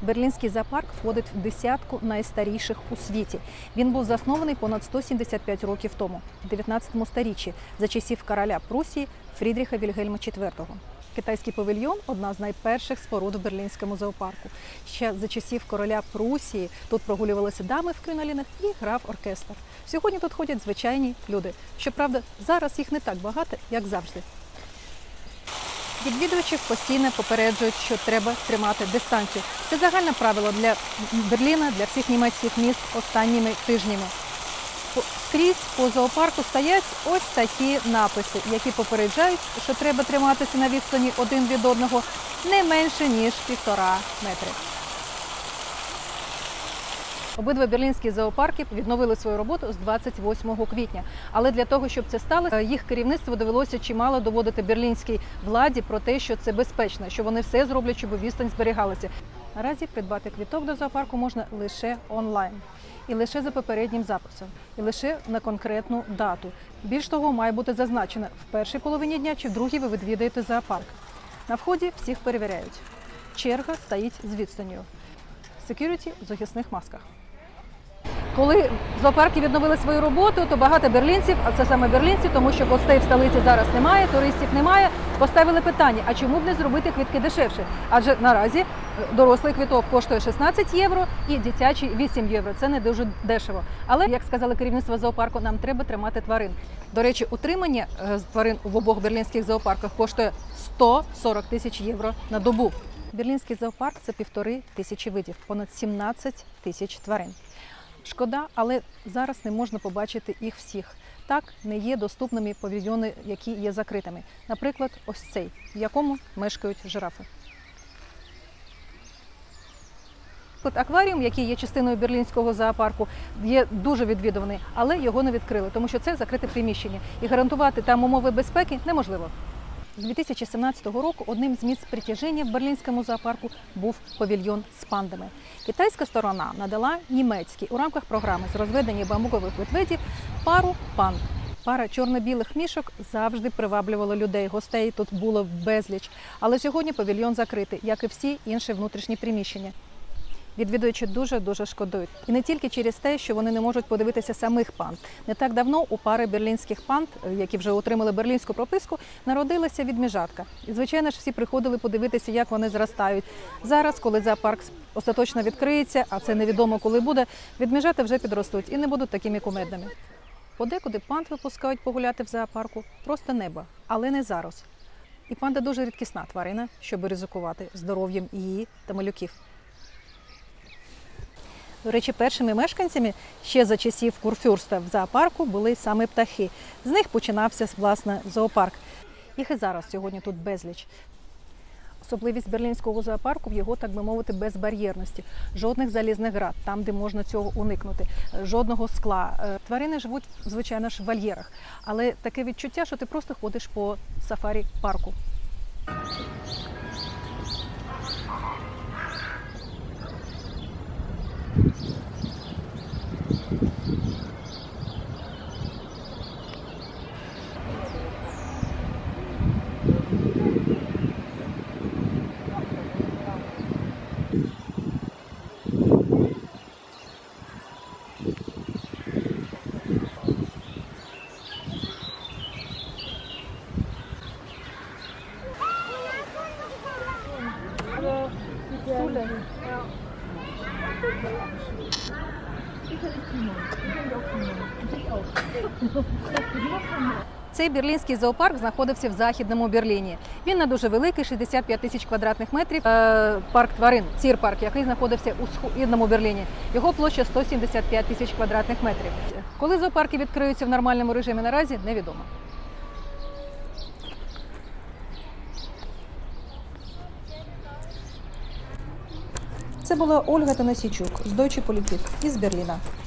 Берлінський зоопарк входить в десятку найстаріших у світі. Він був заснований понад 175 років тому, в 19 сторіччі, за часів короля Прусії Фрідріха Вільгельма IV. Китайський павільйон – одна з найперших споруд в Берлінському зоопарку. Ще за часів короля Прусії тут прогулювалися дами в кринолінах і грав оркестр. Сьогодні тут ходять звичайні люди. Щоправда, зараз їх не так багато, як завжди. Відвідувачів постійно попереджують, що треба тримати дистанцію. Це загальне правило для Берліна, для всіх німецьких міст останніми тижнями. Скрізь по зоопарку стоять ось такі написи, які попереджають, що треба триматися на відстані один від одного не менше, ніж 1,5 метри. Обидва берлінські зоопарки відновили свою роботу з 28 квітня. Але для того, щоб це сталося, їх керівництво довелося чимало доводити берлінській владі про те, що це безпечно, що вони все зроблять, щоб відстань зберігалася. Наразі придбати квиток до зоопарку можна лише онлайн. І лише за попереднім записом. І лише на конкретну дату. Більш того, має бути зазначено, в першій половині дня чи в другій ви відвідаєте зоопарк. На вході всіх перевіряють. Черга стоїть з відстанню. Секюріті в захисних масках. Коли зоопарки відновили свою роботу, то багато берлінців, а це саме берлінці, тому що гостей в столиці зараз немає, туристів немає, поставили питання, а чому б не зробити квитки дешевше? Адже наразі дорослий квиток коштує 16 євро і дитячий 8 євро. Це не дуже дешево. Але, як сказали керівництво зоопарку, нам треба тримати тварин. До речі, утримання тварин в обох берлінських зоопарках коштує 140 тисяч євро на добу. Берлінський зоопарк – це 1500 видів, понад 17 тисяч тварин. Шкода, але зараз не можна побачити їх всіх. Так, не є доступними павільйони, які є закритими. Наприклад, ось цей, в якому мешкають жирафи. Акваріум, який є частиною берлінського зоопарку, є дуже відвідуваний, але його не відкрили, тому що це закрите приміщення. І гарантувати там умови безпеки неможливо. З 2017 року одним з місць притяження в берлінському зоопарку був павільйон з пандами. Китайська сторона надала німецькій у рамках програми з розведення бамбукових ведмедів пару панд. Пара чорно-білих мішок завжди приваблювала людей, гостей тут було безліч. Але сьогодні павільйон закритий, як і всі інші внутрішні приміщення. Відвідувачі дуже шкодують. І не тільки через те, що вони не можуть подивитися самих панд. Не так давно у пари берлінських панд, які вже отримали берлінську прописку, народилася відміжатка. І, звичайно ж, всі приходили подивитися, як вони зростають. Зараз, коли зоопарк остаточно відкриється, а це невідомо коли буде, відміжати вже підростуть і не будуть такими кумедними. Подекуди панд випускають погуляти в зоопарку просто небо, але не зараз. І панда дуже рідкісна тварина, щоб ризикувати здоров'ям її та малюків. До речі, першими мешканцями ще за часів курфюрста в зоопарку були саме птахи. З них починався, власне, зоопарк. Їх і зараз сьогодні тут безліч. Особливість берлінського зоопарку в його, так би мовити, безбар'єрності. Жодних залізних град, там, де можна цього уникнути. Жодного скла. Тварини живуть, звичайно ж, в вольєрах. Але таке відчуття, що ти просто ходиш по сафарі-парку. Цей берлінський зоопарк знаходився в Західному Берліні. Він не дуже великий, 65 тисяч квадратних метрів. Парк тварин, Цірпарк, який знаходився у Східному Берліні. Його площа 175 тисяч квадратних метрів. Коли зоопарки відкриються в нормальному режимі наразі, невідомо. Це була Ольга Танасійчук з Deutsche Politik із Берліна.